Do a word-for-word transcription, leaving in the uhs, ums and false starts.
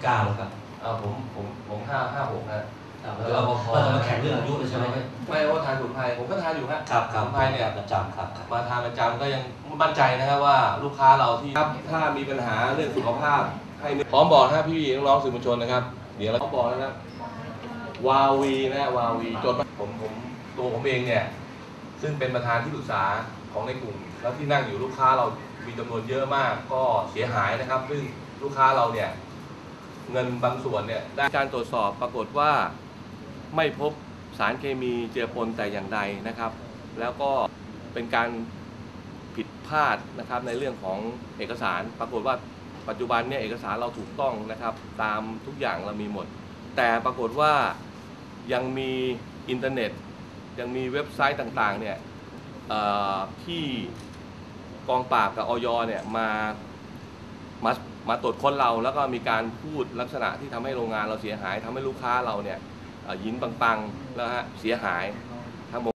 เก้าแล้วครับอ่าผมผมผมห้าห้าหกฮะแล้วเราพอมาแข่งเรื่องอายุเลยใช่ไหมไม่ว่าทานสมุนไพรผมก็ทานอยู่ครับครับคสรับมุนไพรเนี่ยประจำครับมาทานประจำก็ยังมั่นใจนะครับว่าลูกค้าเราที่ครับถ้ามีปัญหาเรื่องสุขภาพให้พร้อมบอกนะพี่น้องๆสื่อมวลชนนะครับเดี๋ยวเราต้องบอกนะครับวาวีนะวาวีจดผมผมตัวผมเองเนี่ยซึ่งเป็นประธานที่ปรึกษาของในกลุ่มแล้วที่นั่งอยู่ลูกค้าเรามีจำนวนเยอะมากก็เสียหายนะครับซึ่งลูกค้าเราเนี่ยเงินบางส่วนเนี่ยได้การตรวจสอบปรากฏว่าไม่พบสารเคมีเจือปนแต่อย่างใดนะครับแล้วก็เป็นการผิดพลาดนะครับในเรื่องของเอกสารปรากฏว่าปัจจุบันเนี่ยเอกสารเราถูกต้องนะครับตามทุกอย่างเรามีหมดแต่ปรากฏว่ายังมีอินเทอร์เน็ตยังมีเว็บไซต์ต่างๆเนี่ยที่กองปราบกับอย.เนี่ยมามามาตรวจค้นเราแล้วก็มีการพูดลักษณะที่ทำให้โรงงานเราเสียหายทำให้ลูกค้าเราเนี่ยยิ้มปังๆแล้วฮะเสียหายทั้งหมด